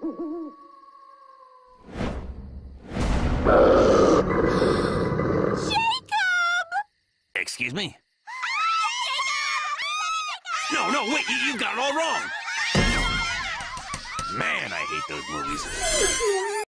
Excuse me? No, wait, you got it all wrong. Man, I hate those movies.